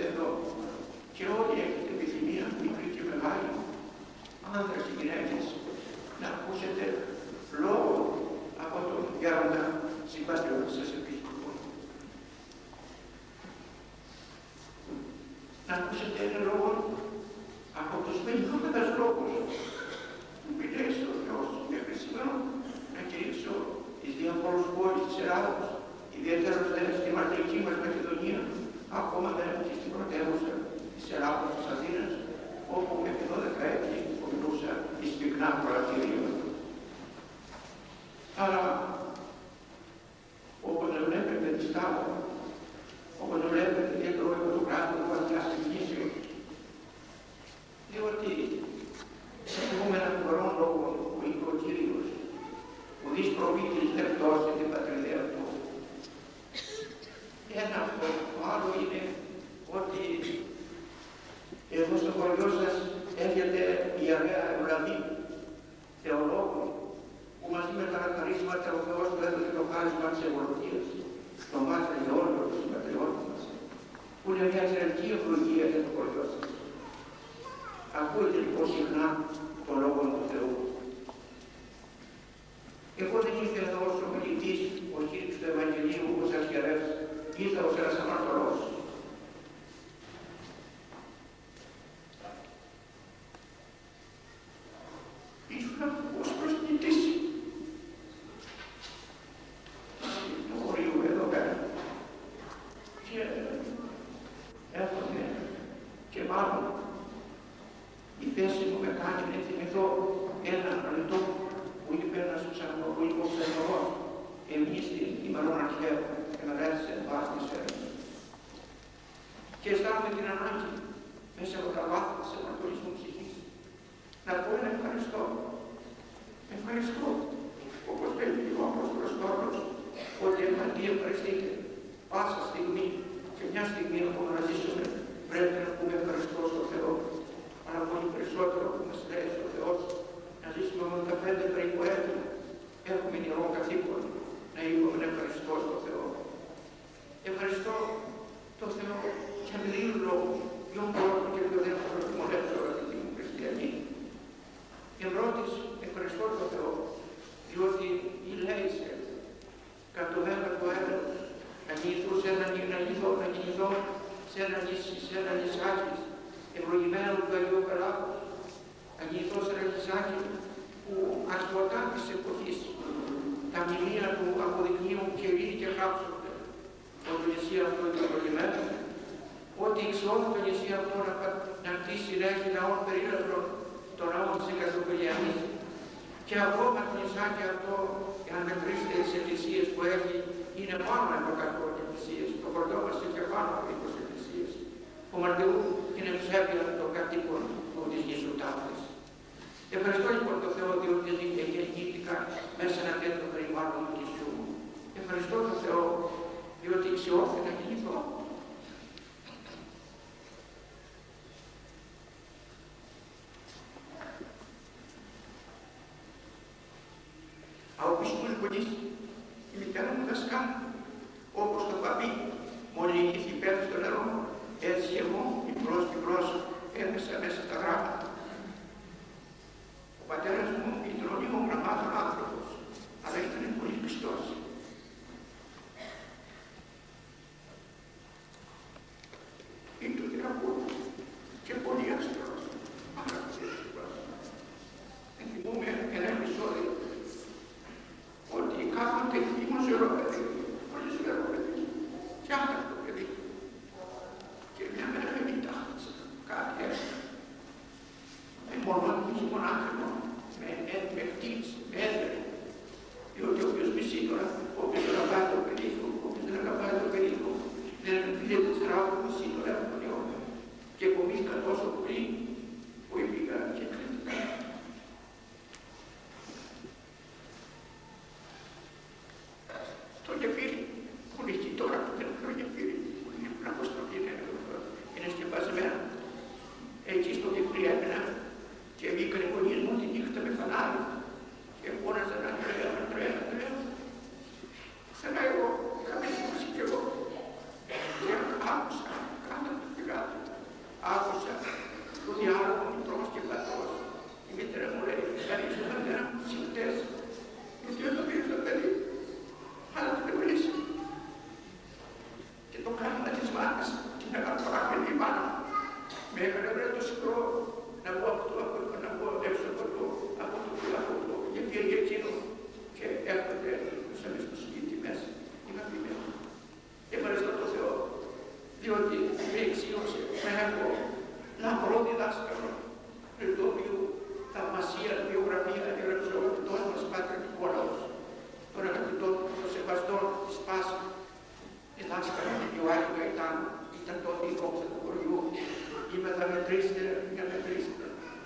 είστε εδώ και όλοι έχετε επιθυμία, μικρή και μεγάλη, άνδρες και γυναίκες, να ακούσετε λόγο από τον γέροντα συμπατριώτη σας επίσκοπο. Να ακούσετε ένα λόγο από τους μεγαλύτερους λόγους που μιλάει ο Θεός μέχρι σήμερα, να κηρύξω τις διαφόρους πόλεις της Ελλάδος, ιδιαίτερα στη μαρτυρική μας Μακεδονία, ακόμα και στην πρωτεύουσα της Ελλάδος, της Αθήνας, όπου επί 12 έτη ομιλούσα εις πυκνά κρατήρια. Αλλά όπως βλέπετε τη στάβα, όπως βλέπετε και το εργοτοκράτο του βαθιά στην κνήσιο, διότι έχουμε έναν κορόν λόγο που είπε ο Κύριος, ουδείς προβήτης δεν πτώσει την πατριδέα του. Ένα αυτό, το άλλο είναι ότι εδώ στο χωριό σας έρχεται η Αγία Ευλαβή, θεολόγος, που μαζί με τα χαρίσματα ο Θεός του έδωσε το χάρισμα της ευλογίας, το μάθα για όλους τους συμπατριώτες μας, που είναι μια εξαιρετική ευλογία για το χωριό σας. Ακούτε λοιπόν συχνά το λόγο του Θεού. Εγώ δεν ήρθα εδώ ως ομιλητής, ως Κύριος του Ευαγγελίου, όπως αρχιερεύς, ήρθα ως ένας αμαρτωλός. Ήρθα ως προσνητής του χωρίου εδώ πέρα. Και έρχομαι και μάλλον η θέση μου με κάνει να θυμηθώ ένα λεπτό που είπε ένας ψαλμογός εμείς την ημερών αρχαίων και να ρέθησε βάστης έρευνας. Και αισθάνομαι την ανάγκη μέσα από τα βάθη της ανατολής μου ψυχής να πω ένα ευχαριστώ. Ευχαριστώ, όπως λέει ο Απόστολος Παύλος, ότι εμαντί ευχαριστείτε πάσα στιγμή και μια στιγμή ακόμα να ζήσουμε πρέπει να πούμε ευχαριστώ στον Θεό. Αλλά πολύ περισσότερο που μας λέει ο Θεός να ζήσουμε με τα 5 περίπου έτη έχουμε ιερό καθήκον να είπαμε ευχαριστώ στον Θεό. Ευχαριστώ τον Θεό για μερίδους λόγους, ποιον πρώτο και ποιον δεύτερο που μολέψω αγαπητοί μου χριστιανοί. Και πρώτης ευχαριστώ τον Θεό, διότι η λέησε κατ' το βέλα του έλεος να γεννηθώ σε ένα νησάκι ευλογημένο του Αγίου Πελάκος, να γεννηθώ σε ένα νησάκι που αστρωτά της εποχής τα μνημεία του αποδεικνύουν και ρίδι και χάψονται. Το νησί αυτό είναι ευλογημένο, ότι εξώνει το νησί αυτό να κτίσει να έχει ναόν περίλατρων, το ναό της Εκαστοπηλιανής. Και ακόμα το νησάκι αυτό, αν μετρήσετε τις εκκλησίες που έχει, είναι πάνω από 100 εκκλησίες. Το χωριό μας έχει πάνω από 20 εκκλησίες. Που μαρτυρούν την ευσέβεια των κατοίκων της γης του τάφτης. Ευχαριστώ λοιπόν τον Θεό διότι γεννήθηκα μέσα σε ένα τέτοιο περιβάλλον του νησιού μου. Ευχαριστώ τον Θεό διότι αξιώθη να γεννηθώ. Από πιστούς γονείς, η μητέρα μου δασκάλα, όπως το παπί, μόλι είχε πέρα στο νερό, έτσι και εγώ, μικρός, έμεσα μέσα στα γράμματα. Ο πατέρας μου ήταν ο λίγο γραμμάτων άνθρωπος, αλλά ήταν πολύ πιστός. Ήταν διαβούλου και πολύ αστρός, πάρα πολύ αστρός. Θυμούμαι ένα επεισόδιο ότι κάποτε ήμουν ζωηρό παιδί, πολύ ζωηρό παιδί, και άγραφο παιδί. Και μια μέρα με τάχτησα κάτι έστω. Με μονόδικη μονάχα, με χτύπησε, με έδερε. Διότι όποιος μισεί τώρα, όποιος δεν αγαπάει το παιδί του, όποιος δεν αγαπάει το παιδί του, δεν εμφυλείται της γράφου μισεί το εύκολο. Και κομίστηκα τόσο πολύ που πήγα και κλείστηκα. Το γεφύρι που λύγει τώρα που δεν έχω γεφύρι, που είναι αποστολή, είναι σκεπασμένα. Εκεί στο γεφύρι έμεινα και βγήκαν οι γονείς μου τη νύχτα με φανάρι και φώναζαν Ανδρέα. Σαν εγώ, είχα μέσα κι εγώ. Και άκουσα, κάνα το φυγά. θα μετρήσετε, για να μετρήσετε.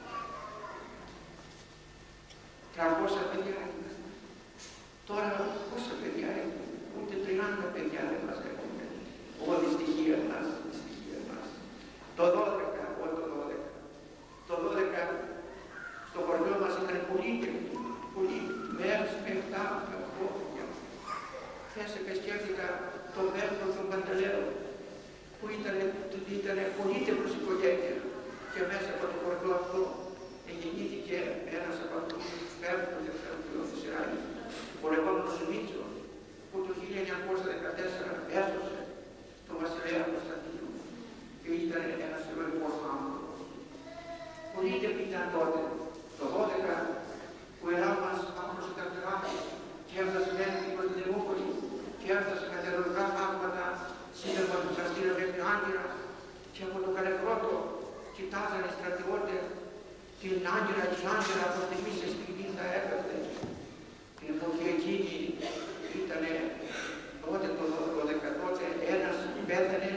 300 παιδιά είναι. Τώρα πόσα παιδιά είναι, ούτε 30 παιδιά δεν μας έχουμε. Όλη η στοιχεία μας, Το 12, όχι το 12. Το 12 στο χωριό μας ήταν πολύ τεχνή, πολύ μέρες με 7 παιδιά. Χθες επισκέφθηκα τον Βέρτο τον Παντελέο, που ήταν πολύτιμος οικογένεια και μέσα από το χωριό αυτό γεννήθηκε ένας από αυτούς τους Βέρτους της Ισραήλ, ο λεγόμενος Μίτσο, που το 1914 έσωσε τον βασιλέα Κωνσταντίνο και ήταν ένας ηρωικός άνθρωπος. Πολύτιμοι ήταν τότε, το 12, που η Ελλάδα μας άπλωσε τα κράτη και έφτασε μέχρι την Κωνσταντινούπολη και έφτασε με τερορικά θαύματα σύνταγμα του δικαστήριου μέχρι Άγκυρα και από το Καλεκρότο κοιτάζανε οι στρατιώτες την Άγκυρα της Άγκυρα από στιγμή σε στιγμή θα έπεφτε. Την εποχή εκείνη ήταν τότε το 12 τότε ένας πέθανε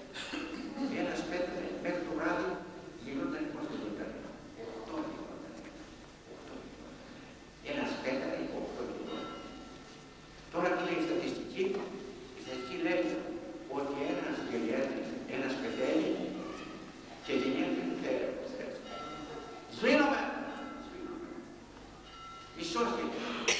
μέχρι το βράδυ μιλούνταν πώς δεν ήταν. 8 μιλούνταν. Ένας πέθανε 8 μιλούνταν. Τώρα τι λέει η στατιστική? Η στατιστική λέει ότι ένας γεννιέται, ένας πεθαίνει και γεννιέται δεύτερος. Σβήνομαι! Μισός γεννιέται.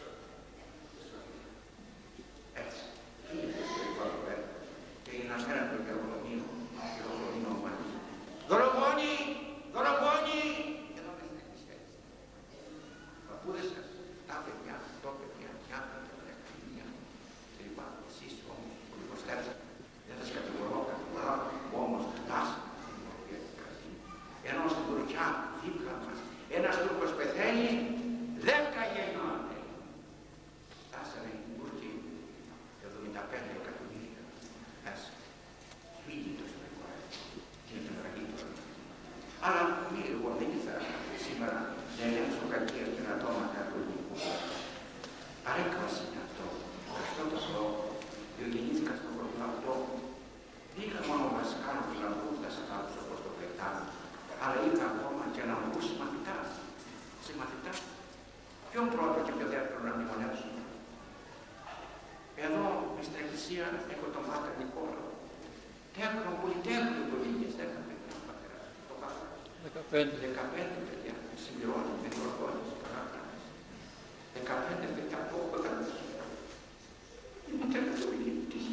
Έτσι. Είναι το ιστορικό αυτό και είναι ένας πέραν του Γεροκομείο μας. Δολοφόνοι! Δολοφόνοι! Εδώ με στέκεις. Παππούδες σας, τα παιδιά, το παιδιά, μια παιδιά, καμία. Λοιπόν, εσείς όμως που υποστέψατε, δεν σας κατηγορώ καθόλου, όμως φτάσατε στην διαδικασία. Ενώ στην Τουρκιά, δίπλα μας, ένας Τούρκος πεθαίνει, 10 γεννώνται. Φτάσανε οι Τούρκοι 75 εκατομμύρια. Μέσα. Φύγει το ιστορικό έργο. Είναι το μεγαλύτερο. Αλλά εγώ δεν ήθελα σήμερα να ελέγξω κακία στην ατόματα του ελληνικού. Παρέκβαση είναι αυτό. Αυτό το λόγο. Διογεννήθηκα στον χωριό αυτό. Δεν είχα μόνο βασικά τους λαμπούς, τα σακάτους όπως το Πλεκτάνο, αλλά είχα ακόμα και λαμπούς συμμαθητάς. Συμμαθητάς. Ποιον πρώτο και ποιο δεύτερο να μνημονεύσουμε. Εδώ, στην εκκλησία, έχω τον Πάτερ Νικόλαο. Τέχνο, πολυτέχνο πολίτες, 10 παιδιά, ο πατέρας, το Πάτερας. 15 παιδιά, συμπληρώνει με προχώρηση, παράγραφες. 15 παιδιά από όταν η μητέρα του είναι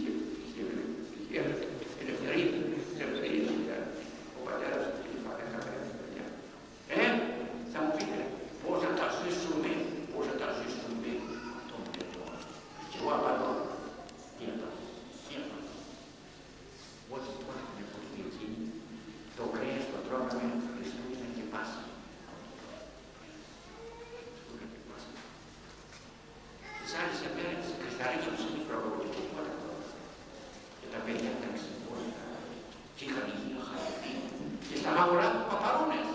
ελευθερία, ο πατέρας του κλπ. 15 παιδιά. Θα μου πείτε, πώς θα τα ζήσουμε, τον πέτω. Και εγώ απαντώ, τι απαντώ. Ό,τι τώρα την εποχή εκείνη, το κρέας το τρώγαμε Χριστούγεννα και Πάσχα. Τις άλλες μέρες κρυσταρίζουν σε μικροβολική πότα και τα παιδιά ήταν συμβόλια και είχαν υγεία χαρακτή και στα μαγουλά του παπαρούνες.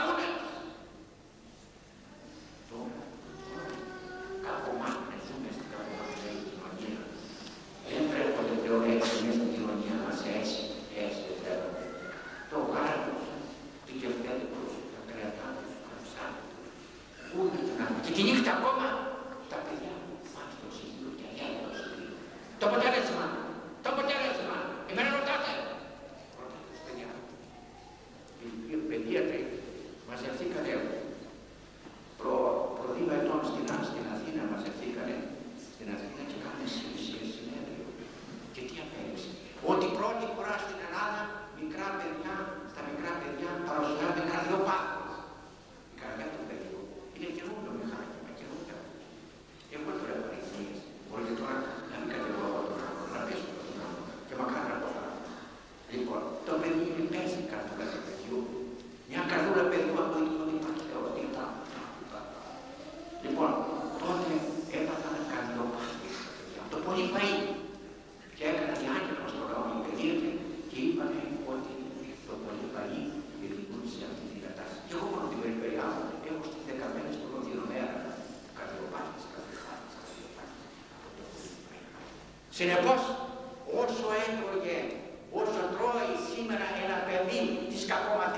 Τώρα, κάπου μάθουμε, ζούμε στην καποδομένη κοινωνία. Δεν τρέπονται θεωρές μέσα στην κοινωνία μας έτσι δεν τρέπονται. Το γάλα τους, την κεφτέλη τους, τα κρεατά τους, τα ψάρια τους, ούτε την άλλη. Και τη νύχτα ακόμα, τα παιδιά πάνε στο ψυχείο και αγιάζει το ψυχείο. Το αποτέλεσμα, εμένα ρωτάτε τους παιδιά. Οι παιδίατροι μαζευτήκανε προ 2 ετών στην Αθήνα, μαζευτήκανε στην Αθήνα και κάνουν συνέδριο. Και τι απέδειξε? Ότι πρώτη φορά στην Ελλάδα στα μικρά παιδιά παρουσιάζεται καρδιοπάθος. Η καρδιά του παιδιού είναι καινούριο μηχάνημα, καινούριο. Εγώ το λέω αριθμίες. Μπορείτε τώρα να μην κατηγορώ τον άνθρωπο, να πέσω τον άνθρωπο και μακάρι να το κάνω. Λοιπόν, το παιδί είναι πέσει η καρδούλα του παιδιού. Μια καρδούλα παιδιού από την κοινωνία υπάρχει Θεός, τι θα. Λοιπόν, τότε έπαθαν καρδιοπάθειες τα παιδιά. Το πολύ φαΐ. Και έκανα διάγγελμα στο λαό οι παιδίατροι και είπανε ότι το πολύ φαΐ δημιούργησε αυτή την κατάσταση. Και εγώ μόνο την περιφερειά μου έχω στις 15 στο Λονδινομέρα καρδιοπάθειες. Συνεπώς, όσο έτρωγε, όσο τρώει σήμερα ένα παιδί της κακομαθίας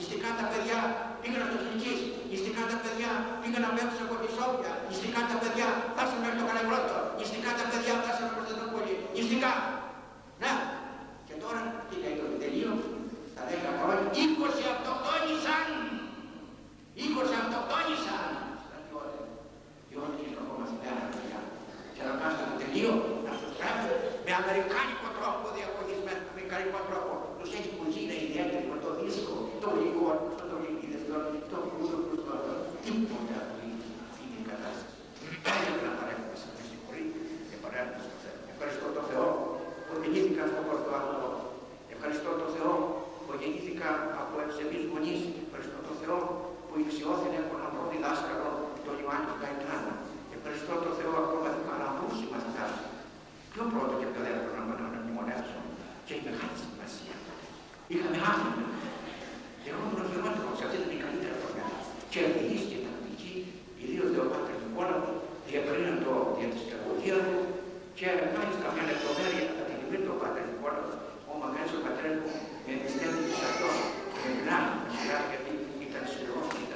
Ιστικά τα παιδιά πήγαν στο Χιλικής, ιστικά τα παιδιά πήγαν να παίξουν από τη Σόφια, ιστικά τα παιδιά φτάσαν μέχρι το Καλαϊβρότο, ιστικά τα παιδιά φτάσαν προς την Κωνσταντινούπολη, ιστικά. Ναι, και τώρα τι λέει το επιτελείο, στα 10 χρόνια, 20 αυτοκτόνησαν! 20 αυτοκτόνησαν! Στρατιώτες, διότι είναι ακόμα στην πέρα, παιδιά. Και να πάνε στο επιτελείο, να τους τρέφουν με αμερικάνικο τρόπο διαγωνισμένο, με αμερικάνικο τρόπο. Τους έχει κουζίνα ιδιαίτερη με το δίσκο, το υλικό, το γλυκίδες, το κούδο, τίποτα αυτή είναι η κατάσταση. Πρέπει να παρέχουμε σε αυτή τη χωρί και παρέχουμε στο θέμα. Ευχαριστώ τον Θεό που γεννήθηκα στο Πορτουάλο. Ευχαριστώ τον Θεό που γεννήθηκα από ευσεβείς γονείς. Ευχαριστώ τον Θεό που ηξιώθηνε από έναν πρώτο δάσκαλο, τον Ιωάννη Καϊτάνα. Ευχαριστώ τον Θεό ακόμα την παραμούση μαθητάς. Πιο πρώτο και πιο δεύτερο να μνημονεύσω. Και έχει μεγάλη σημασία. Είχαμε άθλημα. Εγώ ήμουν ο χειρότερος, αυτή ήταν η καλύτερη φορά. Και ευτυχής και τακτική, ιδίως δε ο Πάτερ Νικόλαος, διευρύναν το για τη σκευουργία του και μάλιστα μια λεπτομέρεια κατά τη τιμή του Πάτερ Νικόλαος, ο Μαγένης ο πατέρας μου με εμπιστεύει σε αυτό και με μιλάει γιατί ήταν σκληρός, ήταν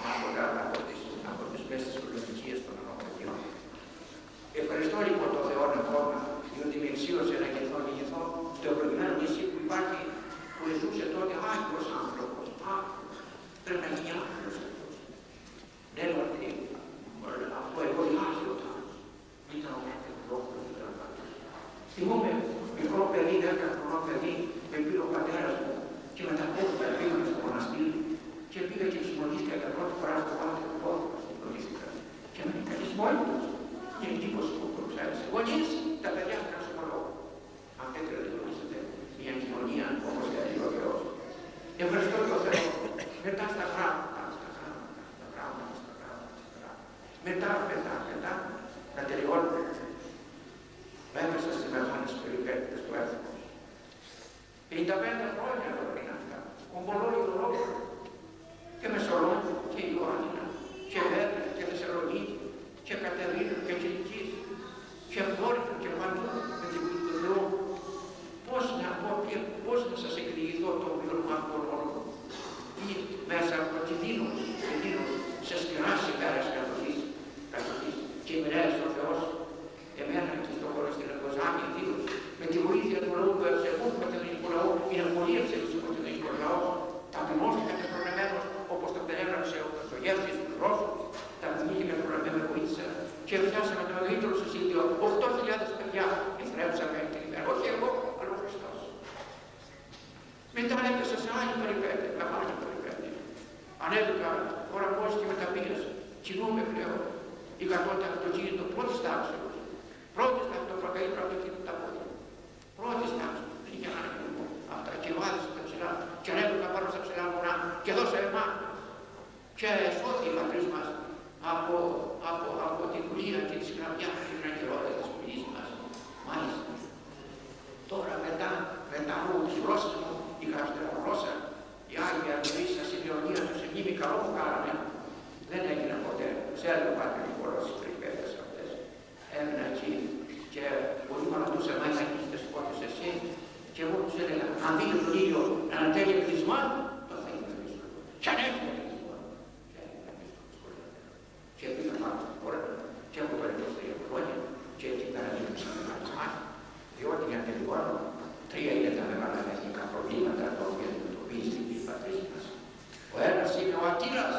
από τις μέσες κολονικίες των ανθρωπιών. Ευχαριστώ λοιπόν τον Θεό ακόμα, διότι με εξίωσε να γεννηθώ στο ευλογημένο νησί που υπάρχει, που ζούσε τότε άγιος άνθρωπος. Πρέπει να γίνει άγιος αυτός. Λέω ότι αυτό εγώ άγιος άνθρωπος. Ήταν ο Πατερολόγος, ήταν ο Πατέρας. Θυμούμαι μικρό παιδί, 10 χρονό παιδί, με πήρε ο πατέρας μου και με τα πόδια πήγαμε στο μοναστήρι και πήγα και συμμονίστηκα για πρώτη φορά στο Πατερολόγο. Συμμονίστηκα και με κανείς μόνος. Η εντύπωση που προξάρισε. Γονείς, τα παιδιά θα κάνουν ψυχολόγο. Αν θέλετε να δημιουργήσετε μια κοινωνία όπως θέλει ο Θεός. Ευχαριστώ τον Θεό. Μετά στα γράμματα. Μετά, να τελειώνουμε. Έπεσα στις μεγάλες περιπέτειες του έθνους. 55 χρόνια εδώ πριν αυτά. Ομολόγιο λόγο. Και Μεσολόγιο και Ιωάννινα. Και Βέρεια και Θεσσαλονίκη. Και Κατερίνα και Κιλικής. Και Βόρεια και παντού με την βοήθεια του Θεού. Πώς να πω και πώς να σας εκδιηγηθώ το βίωμα από τον όλο. Ή μέσα από τη δήλωση σε σκληράς ημέρες κατοχής. Και μοιράζει ο Θεός εμένα και στον χώρο στην Εργοζάνη δήλωση. Με τη βοήθεια του λαού του ευσεβού του πατερικού λαού, είναι πολύ ευσεβής του πατερικού λαού. Ταπεινώθηκα και προνεμένος όπως το περιέγραψε ο Δοστογεύσκης στους Ρώσους. Ταπεινήθηκε και προνεμένο βοήθησα. Και φτιάσαμε το μεγαλύτερο σωσίδιο. 8.000 παιδιά εθρέψαμε την ημέρα. Όχι εγώ, αλλά ο Χριστός. Μετά έπεσα σε άλλη περιπέτεια, λαμβάνει περιπέτεια. Ανέβηκα ορακός και μεταπίασα. Κινούμε πλέον. Η κατότητα αυτοκίνητο πρώτης τάξης. Πρώτης τάξης, το καλύτερο αυτοκίνητο τα πόδια. Πρώτης τάξης. Δεν είχε να είναι αυτά. Και βάδισα τα ψηλά. Και ανέβηκα πάνω στα ψηλά μωρά. Και δώσα εμάς. Και σώθη η πατρίς μας από την δουλεία και τη σκλαβιά και την αγκαιρότητα της πηγής μας. Μάλιστα. Τώρα μετά από τη γλώσσα μου, η γλώσσα, η Άγια Λουίσα Σιμεωνία του σε μνήμη καλό που κάναμε, δεν έγινε ποτέ. Ξέρετε ο Πάτερ Νικόλαος στις περιπέτειες αυτές. Έμεινα εκεί και πολύ μου ανατούσε να είσαι σκότες εσύ και εγώ τους έλεγα, αν δείτε τον ήλιο ένα τέλειο κλεισμά, τότε θα είναι πίσω. Κι αν έρχεται κλεισμά. Και πήγα πάνω στην χώρα και έχω το 23 χρόνια και έτσι παραδείγμισα μεγάλη μάχη, διότι για τελειώνω 3 είναι τα μεγάλα εθνικά προβλήματα τα οποία αντιμετωπίζει η πατρίδα μας. Ο ένας είναι ο Αττήλας.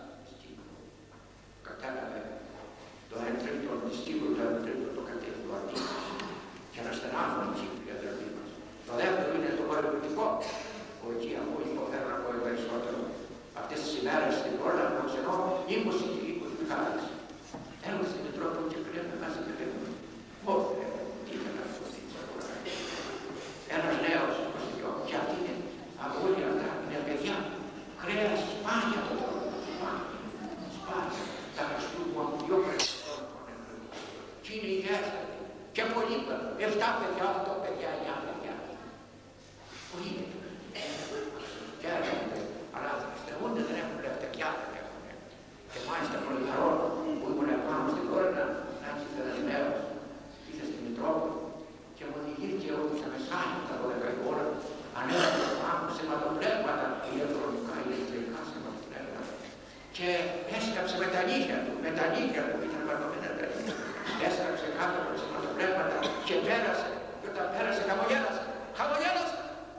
Κατάλαβε το 1/3 της Κύπρου, το 1/3 το κατέβει του Αττήλας και αναστενάζουν οι Κύπροι αδερφοί μας. Το δεύτερο είναι το πολιτικό, που εκεί από υποφέρω να πω περισσότερο αυτές τις ημέρες στην πόλα που ξενώ 20 και 20 χάρες. Έχουμε στην Μητρόπολη και κλαίμε μαζί και λέμε πώς τι ήταν αυτό στην Τσακούρα. Ένας νέος, και αυτοί είναι από όλοι αυτά, είναι παιδιά, κρέας σπάνια από το τρόπο, σπάνια. Τα Χριστούγεννα μου 2 Χριστούγεννα. Και είναι ιδιαίτερη. Και πολύ, 7 παιδιά, 8 παιδιά, 9 παιδιά. Πολύ. Και έρχονται, αλλά στεγούνται, δεν έχουν λεφτακιά, δεν έχουν. Και μάλιστα προλυταρών που ήμουν επάνω στην Κόρνα, να έχει ένας ήρθε στην Μητρόπολη και μου οδηγήθηκε ότι στα μεσάνυχτα 12 η ώρα, ανέβηκε πάνω σε ματοπλέγματα ηλεκτρονικά, πέρασε. Και όταν πέρασε χαμογέλασε. Χαμογέλασε.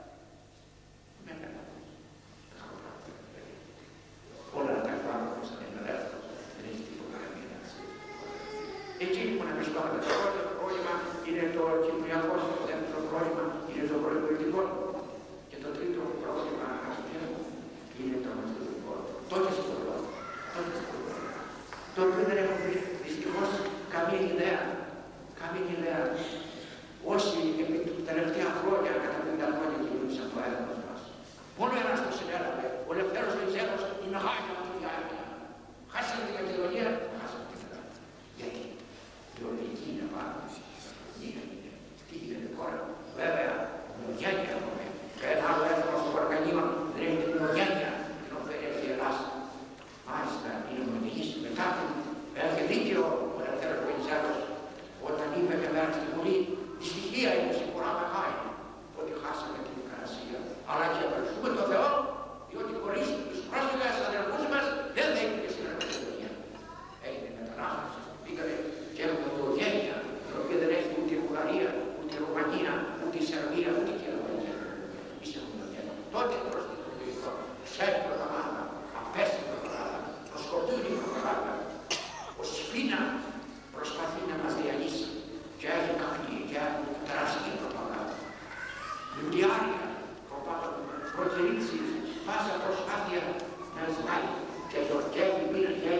Όλα τα πράγματα που σαν είναι ελεύθερος, δεν έχει τίποτα να μην είναι. Εκεί που να βρισκόμαστε το πρώτο πρόβλημα είναι το κοινωνιακό, το δεύτερο πρόβλημα είναι το προεκλογικό και το τρίτο πρόβλημα είναι το μαθητικό. Τότε στο λόγο. Το οποίο δεν έχω πει δυστυχώς καμία ιδέα. Όσοι επί του τελευταία χρόνια, κατά 50 χρόνια κινούνταν το έδαφος μας. Μόνο ένας το συνέλαβε, ο Λευτέρος Βενιζέλος, η μεγάλη αυτοδιάρκεια. Χάσαμε την Μακεδονία, χάσαμε την Ελλάδα. Γιατί η ορική είναι πάνω. Τι γίνεται τώρα. Βέβαια, ομογένεια έχουμε. Ένα άλλο έθνος στο οργανείο δεν έχει την ομογένεια, την οποία έχει η Ελλάδα. Μάλιστα, είναι ομογενής. Μετά έχει δίκαιο ο Λευτέρος Βενιζέλος όταν είπε και μέρα στη Βουλή, η στοιχεία είναι σίγουρα μεγάλη ότι χάσαμε την Ικαρασία. Αλλά και ευχαριστούμε τον Θεό, διότι χωρίς τους πρόσφυγες αδερφούς μας δεν θα έγινε στην Μακεδονία. Έγινε μετανάστευση, πήγανε και έχουμε οικογένεια, η οποία δεν έχει ούτε η Βουλγαρία, ούτε η Ρουμανία, ούτε η Σερβία, ούτε η Γερμανία. Είσαι οικογένεια. Τότε προς την Ευρωπαϊκή, ξέρει προγραμμάτα, απέστη προγραμμάτα, το σκοτούνι προγραμμάτα, ο Σφίνα προσπαθεί να μας διαλύσει και έχει κάνει και έχει τεράστια προπαγάνδα. Λιουδιάρια, προκηρύξει, πάσα προσπάθεια να εισβάλλει και έχει μείνει και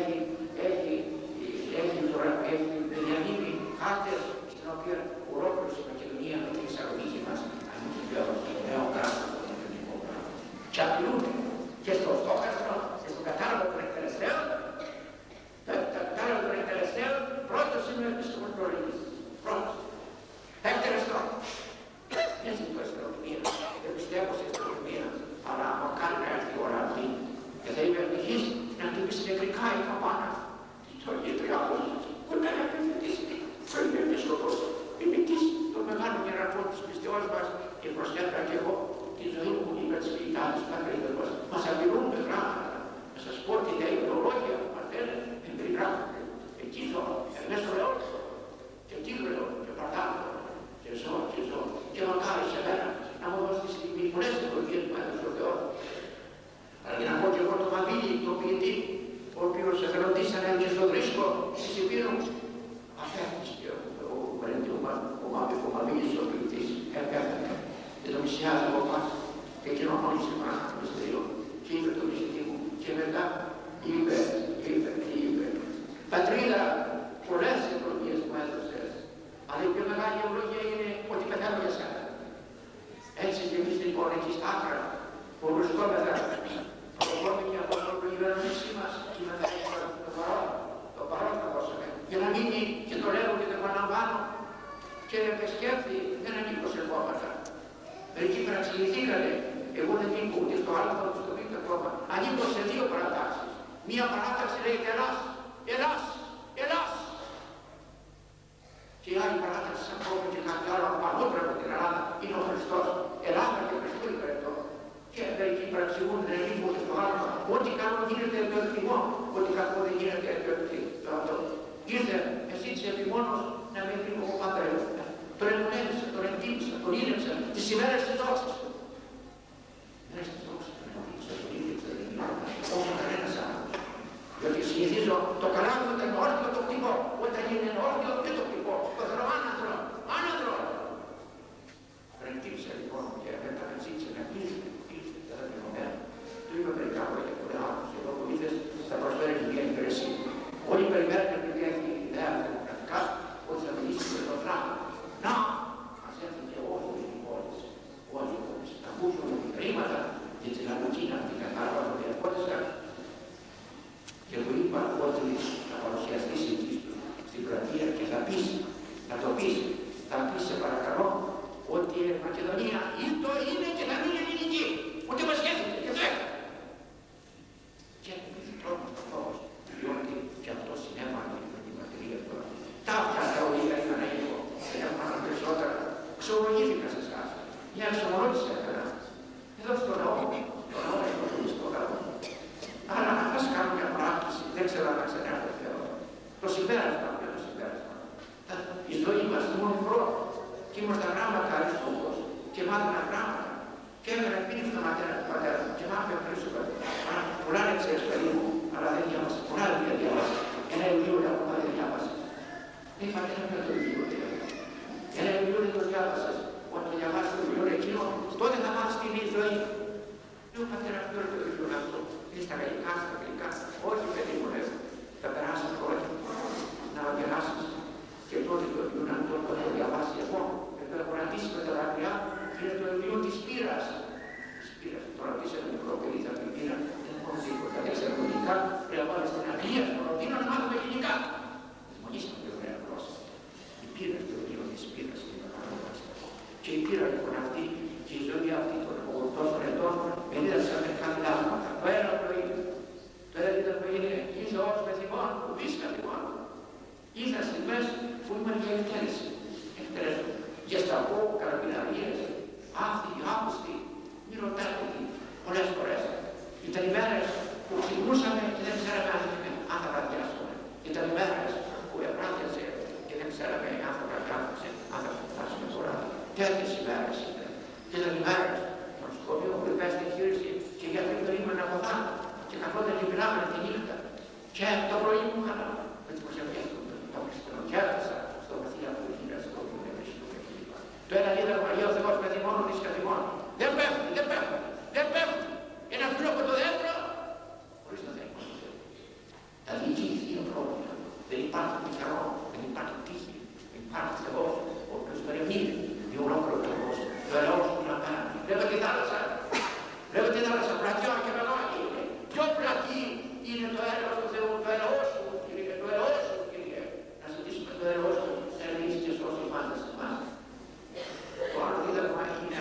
έχει διανύμει χάρτες στην οποία ολόκληρη η Μακεδονία με την Θεσσαλονίκη μας ανήκει πλέον στο νέο κράτος, το ελληνικό κράτος. Και απειλούνται και στο στόχαστρο και στον κατάλογο των εκτελεστέων. Το κατάλογο των εκτελεστέων πρώτος είναι ο επιστημονικός. Πρώτος. Δεύτερος τρόπος. Δεν είναι το αστυνομία. Δεν πιστεύω σε αστυνομία. Αλλά μακάρι να έρθει η ώρα αυτή και θα είμαι ευτυχής να χτυπήσει νεκρικά η καμπάνα. Το γητριάδο που δεν επενδυτήσει. Το είναι επίσκοπος. Είμαι της των μεγάλων ιεραρχών της πιστεώς μας και προσέφερα και εγώ τη ζωή μου υπέρ της ποιητάδας του ακρίδας μας. Μας απειλούν με γράμματα. Να σας πω τι λέει η ορολόγια που μας λένε δεν περιγράφονται. Εκεί ζω, μέσα στο λαό και εκεί λέω και παρτάνω και ζω και μακάρι σε μένα να μου δώσει τη στιγμή πολλές ευλογίες που έδωσε ο Θεός. Αλλά για να πω και εγώ το Μαβίλη, τον ποιητή, ο οποίος εθελοντήσανε και στον Βρίσκο της Υπήρου, αφέφτηκε ο Μαβίλης ο ποιητής, επέφτανε και το μισιάζει από πάση και εκείνο μόλις εμάς το μυστήριο και είπε το μυστή μου και μετά είπε πατρίδα, πολλές ευλογίες που έδωσες, αλλά η πιο μεγάλη ευλογία είναι ότι πεθαίνω για σένα. Έτσι και εμείς λοιπόν εκεί στα άκρα που βρισκόμεθα αποκόμικοι από το πληρονομήσι μας και μετά το παρόν θα δώσαμε για να μείνει και το λέω και το επαναλαμβάνω και επισκέφθη δεν ανήκω σε κόμματα. Μερικοί παραξηγηθήκανε, εγώ δεν ανήκω ούτε στο άλλο ούτε στο β' κόμμα. Ανήκω σε δύο παρατάξεις. Μία παράταξη λέγεται Ελλάς. Και η άλλη παράταξη σαν κόμμα και κάτι άλλο πανότερο από την Ελλάδα είναι ο Χριστός. Ελλάδα και Χριστού υπηρετώ. Και μερικοί παραξηγούν δεν ανήκω ούτε στο άλλο. Ό,τι κάνω γίνεται το επιθυμώ, ό,τι κακό δεν γίνεται το επιθυμώ. Ήρθε εσύ της επιμόνος να με βρει ο πατέρα. Τον εμπνεύσα, τον εντύπωσα, τον ήλεψα τις ημέρες της δόξης του. Δεν έχει τη δόξη, τον εντύπωσα, τον ήλεψα, δεν είναι όσο κανένας άνθρωπος. Διότι συνηθίζω το καλάμι όταν είναι όρθιο το χτυπώ, όταν είναι όρθιο δεν το χτυπώ. Το θέλω άνανδρο. Τον εντύπωσα λοιπόν και μετά με ζήτησε να κλείσει, δεν θα την ομέρα. Του είπα μερικά λόγια που δεν άκουσε, εδώ που ήρθες θα προσφέρει και μια υπηρεσία. Όλοι περιμένουν επειδή έχει ιδέα δημοκρατικά ότι θα μιλήσει με τον Φράγκο. Να, μας έρθει όλοι οι πόλεις, να ακούσουν χρήματα και την Λαμουκίνα, την κατάλαβα των διαρκώτησα και του είπα ότι θα παρουσιαστεί στην πλατεία και θα πεις, θα πεις σε παρακαλώ ότι η Μακεδονία είναι και θα μείνει ελληνική, ότι μας σκέφτεται και δεν. Και επειδή τρόπο το φως, διότι και αυτό συνέβαλε με την μαρτυρία του. Τα αυτά τα ολίγα είχαν λίγο, δεν έκαναν περισσότερα. Ξομολογήθηκα σε εσάς. Μια εξομολόγηση έκανα. Εδώ στο λαό είναι στο λαό. Αλλά ας κάνω μια πράκτηση, δεν ξέρω αν ξανάρθει Θεό. Το συμπέρασμα, η ζωή μας είναι μόνο πρώτο. Και ήμουν στα γράμματα Αριστούχος και μάθαινα γράμματα. Και έμενα πίνει στον πατέρα μου και μ' άφησε πίσω. Πολλά δεν ξέρεις παιδί μου, αλλά δεν διάβασα. Πολλά δεν διάβασα. Ένα βιβλίο ακόμα δεν διάβασα. Λέει πατέρα μου, το βιβλίο δεν διάβασα. Ένα βιβλίο δεν το διάβασες. Όταν το διαβάσεις το βιβλίο εκείνο, τότε θα μάθεις την ίδια ζωή. Λέω πατέρα, ποιο είναι το βιβλίο αυτό. Είναι στα γαλλικά, στα αγγλικά. Όχι παιδί μου, λέω. Θα περάσουν χρόνια να γελάσεις. Και τότε το βιβλίο να το διαβάσει εγώ. Και το έχω ρατήσει με τα δάκρυα. Είναι το βιβλίο της πείρας. Της πείρας. Τώρα πίσω ένα μικρό παιδί θα πει πείρα. Δεν έχω τίποτα. Δεν ξέρω ελληνικά. Πρέπει να βάλω στην Αγγλία, στον Ροδίνο, να μάθω ελληνικά. Μονίσαμε το ωραία γλώσσα. Η πείρα, το βιβλίο της πείρας. Και η πείρα λοιπόν αυτή και η ζωή αυτή των 80 ετών με είδασαν με χαμηλάσματα. Το ένα πρωί, το ένα πρωί είναι ήρθε ως με θυμόν, που βίσκα θυμόν. Ήρθα στιγμές που ήμουν για εκτέλεση. Εκτέλεση. Γεσταπό, καραμπιναρίες, άθλοι, άπιστοι, μη ρωτάτε πολλές φορές. Ήταν ημέρες που ξυπνούσαμε και δεν ξέραμε αν θα βραδιάσουμε. Ήταν ημέρες που ευράδιασε και δεν ξέραμε αν θα βραδιάσουμε, αν θα φτάσουμε τώρα. Τέτοιες ημέρες ήταν. Και ήταν ημέρες στο νοσοκομείο που υπέστη εγχείρηση και οι γιατροί περίμεναν από θάνατο και καθόταν και μιλάγανε τη νύχτα. Και το πρωί μου είχα με τις προσευχές του και έφτασα στο βαθιά που είχε στο κλπ. Το ένα δίδαγμα για ο Θεός με θυμόνο της καθημών. Δεν πέφτει, δεν πέφτει, δεν πέφτει. Ένα φύλλο από το δέντρο χωρίς το δέντρο του Θεού. Θα διοικηθεί είναι πρόβλημα. Δεν υπάρχει πιθανό, δεν υπάρχει τύχη. Δεν υπάρχει Θεός ο οποίος περιμένει για ολόκληρο τον κόσμο. Το ελαιός του να κάνει. Βλέπετε τη θάλασσα. Βλέπετε τη θάλασσα πλατιό και μεγάλη είναι. Πιο πλατή είναι το έλεος του Θεού, το ελαιός του, Κύριε, το ελαιός του, Κύριε. Να ζητήσουμε το ελαιός του, να ελεήσει και σώσει πάντα σε εμάς. Το άλλο δίδαγμα είναι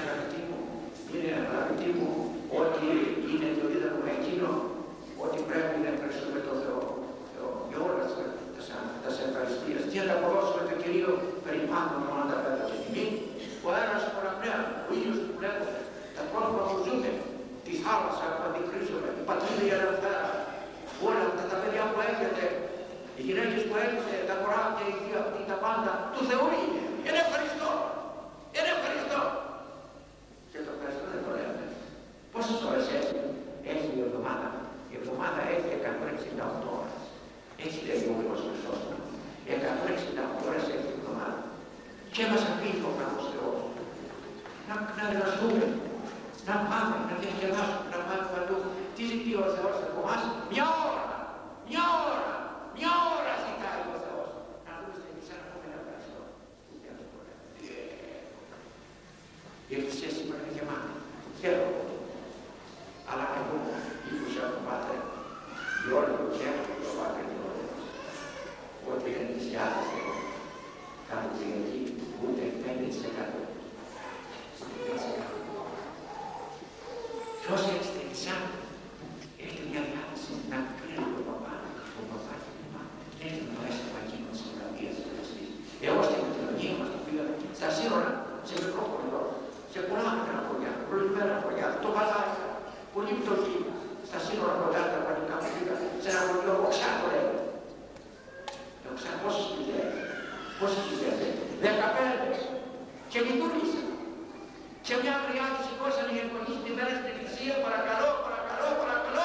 αγαπητοί μου, ότι είναι το δίδαγμα εκείνο ότι πρέπει να ευχαριστούμε τον Θεό για όλα τα ευχαριστίες. Τι να αποδώσουμε το Κυρίο περί πάνω των 85 και τιμή, ο αέρας παραπνέων, ο ήλιος που βλέπουμε, τα πρόσωπα που ζούμε, τη θάλασσα που αντικρίζουμε, η πατρίδα η ελευθέρα, όλα αυτά τα παιδιά που έχετε, οι γυναίκες που έχετε, τα κοράκια, οι θεία αυτοί, τα πάντα, του Θεού είναι. Είναι ευχαριστώ. Είναι ευχαριστώ. Και το ευχαριστώ δεν το λέμε. Πόσες ώρες έχει η εβδομάδα. Η εβδομάδα έχει 168 ώρες. Έτσι λέει ο Λόγος Χριστός. 168 ώρες έχει η εβδομάδα. Και μας αφήνει ο Κακός Θεός. Να εργαστούμε, να πάμε, να διασκεδάσουμε, να πάμε παντού. Τι ζητεί ο Θεός από εμάς? Μια ώρα, μια ώρα, μια ώρα ζητάει ο Θεός. Να δούμε στην εμείς να πούμε ευχαριστώ. Η εκκλησία σήμερα είναι γεμάτη. Χαίρομαι. Αλλά εγώ ήκουσα από τον Πάτερ, διόλου και έχω τον Πάτερ ότι δεν πλησιάζεται κάτω Κυριακή ούτε 5%. Ποιος έχει στην Ισάκη, έχετε μια διάθεση να κρίνει τον παπά, τον παπά και την μάνα. Έτσι μου αρέσει το παγίνο της Ευρωπαϊκής Ευρωπαϊκής. Εγώ στην κοινωνία μας το πήγα στα σύνορα, σε μικρό χωριό, σε πολλά μικρά χωριά, προηγμένα χωριά, το Βαλάκια, πολύ πτωχή, στα σύνορα κοντά τα πανικά που πήγα, σε ένα χωριό Οξά το λέγω. Οξά, πόσες δουλειές, πόσες δουλειές, 15 και λειτουργήσα. Και μια βριά του σηκώσαν οι γεγονείς την μέρα στην εκκλησία, παρακαλώ, παρακαλώ, παρακαλώ.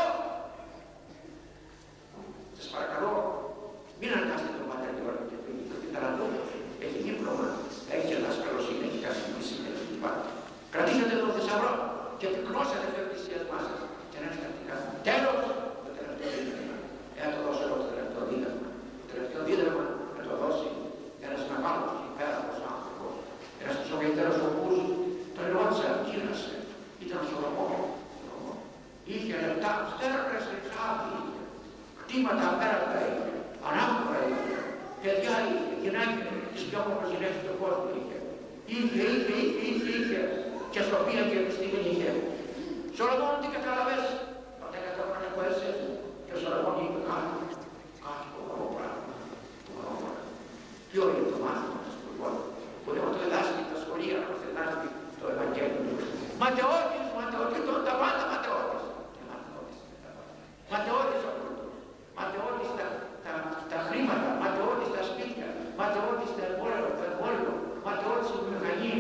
Σας παρακαλώ, μην αναγκάσετε τον Πατέρα Γιώργο και τον Ταραντούλος. Έχει δίπλωμα, έχει και δασκαλοσύνη, έχει καθηγητή κλπ. Κρατήσατε τον θησαυρό και πυκνώσατε την εκκλησία μας και να έρθετε αυτικά. Τέλος, το τελευταίο δίδαγμα. Να το δώσω εγώ το τελευταίο δίδαγμα. Το τελευταίο δίδαγμα να το δώσει ένας μεγάλος υπέροχος άνθρωπος, ένας από τους μεγαλύτερους οπούς. Τον ρώτησα, κοίτασε, ήταν Σολομών. Είχε λεπτά, στέρνες εξάδει, κτήματα απέραντα είχε, ανάφορα είχε, παιδιά είχε, γυναίκες, τις πιο όμορφες γυναίκες του κόσμου είχε. Είχε, και σοφία και επιστήμη είχε. Σολομών, τι καταλαβες, αυτά 100 χρόνια που έζησε, και ο Σολομών είπε κάτι φοβερό πράγμα. Ποιο είναι το μάθημα σας, λοιπόν, που δεν το διδάσκει τα σχολεία, μας διδάσκει το Ευαγγέλιο. Ματαιώτης, τα πάντα ματαιώτης. Ματαιώτης ο πλούτος, ματαιώτης τα χρήματα, ματαιώτης τα σπίτια, ματαιώτης το εμπόλιο, ματαιώτης η βιομηχανία,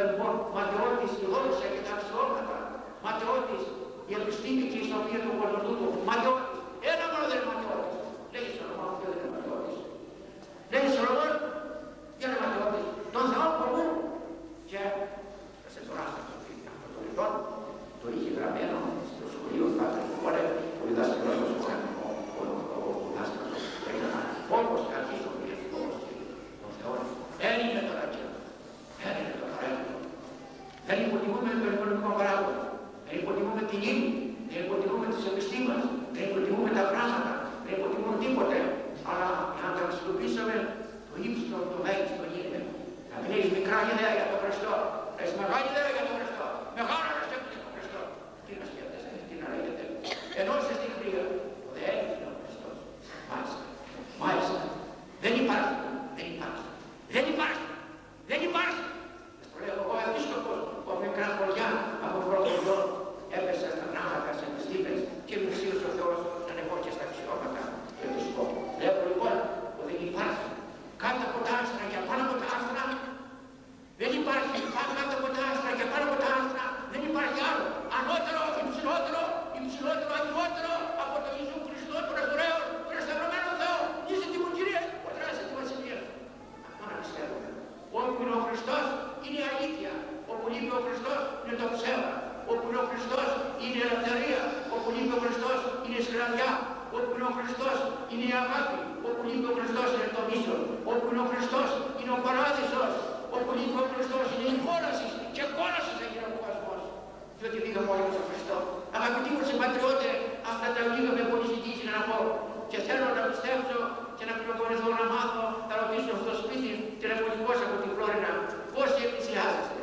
λοιπόν ματαιώτης η δόξα και τα αξιώματα, ματαιώτης η επιστήμη και η ιστορία του κόσμου του, ματαιώτης. Ένα μόνο δεν είναι ματαιώτης. Λέει Σολομών, ποιο δεν είναι ματαιώτης. Λέει Σολομών, ποιο είναι ματαιώτης. Τον Θεό πολλού. Και θα σε τωράσω αυτό το λοιπόν, το είχε γραμμένο στο σχολείο του Πάτερ Φουόρε, ο διδάσκαλος μας, ο διδάσκαλος, έκανε όπως και αρχίσει ο Διευθυντικός των Θεών. Δεν είναι το ρακέτο. Δεν είναι το παρέμβο. Δεν υποτιμούμε τον οικονομικό παράγοντα. Δεν υποτιμούμε την ύμνη. Δεν υποτιμούμε τις επιστήμες. Δεν υποτιμούμε τα πράγματα. Δεν υποτιμούμε τίποτε. Αλλά αν τα αξιοποιήσαμε, το ύψιστο, το μέγιστο γίνεται. Να μην έχεις μικρά ιδέα για τον Χριστό. Να έχεις μεγάλη ιδέα για τον Χριστό. Μεγάλο να σκέφτεσαι τον Χριστό. Τι να σκέφτεσαι, τι να λέγεται. Ενώ είσαι στην κρύα, δεν είναι ο Χριστός. Μάλιστα. Μάλιστα. Δεν υπάρχει. Δεν υπάρχει. Δεν υπάρχει. Δεν υπάρχει. Το λέω εγώ επίσκοπος, ο μικρά χωριά από προχωριό έπεσε στα ναύατα, σε επιστήμες και με ουσίως ο Θεός να ανεβώ και στα αξιώματα του επισκόπου. Λέω λοιπόν ότι δεν υπάρχει κάτω από τα άστρα και πάνω από τα άστρα. Δεν υπάρχει κάτω από τα άστρα και πάνω από τα άστρα. Δεν υπάρχει άλλο. Ανώτερο, υψηλότερο, υψηλότερο, ανώτερο από τον Ιησού Χριστό, τον Εβραίο, τον Ρεσταυρωμένο Θεό. Είσαι τη Κυρία, ποτράσει τη Βασιλεία. Αυτό να πιστεύουμε. Όπου είναι ο Χριστός είναι η αλήθεια. Όπου λείπει ο Χριστός είναι το ψέμα. Όπου είναι ο Χριστός είναι η ελευθερία. Όπου λείπει ο Χριστός είναι η σκλαβιά. Όπου είναι ο Χριστός είναι η αγάπη. Όπου λείπει ο Χριστός είναι το μίσος. Όπου είναι ο Χριστός είναι ο παράδεισος. Όπου λείπει ο Χριστός είναι η κόλαση. Και κόλαση θα γίνει ο κόσμος. Διότι λίγα μόνο στον Χριστό. Αγαπητοί μου συμπατριώτες, αυτά τα λίγα με πολύ ζητήσει να πω. Και θέλω να πιστέψω και να πληροφορηθώ να μάθω, θα ρωτήσω στο σπίτι τηλεφωνικός από την Φλόρινα πόσοι εκκλησιάζεστε.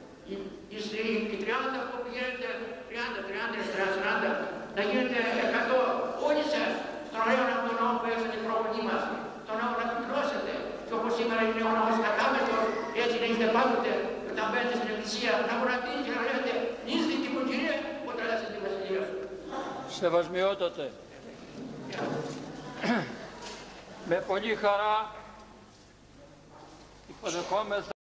Οι 30 που πηγαίνετε, 30, να γίνετε 100, όλοι σας, στον ωραίο από τον νόμο που έφτανε η προβολή μας, τον νόμο να πυκνώσετε. Και όπως σήμερα είναι ο νόμος κατάμετρος, έτσι να είστε πάντοτε όταν μπαίνετε στην εκκλησία, να γονατείτε και να λέτε «Είστε την Κυρία, όταν λέτε τη Βασιλεία σου». Σεβασμιότατε. Με πολύ χαρά υποδεχόμεθα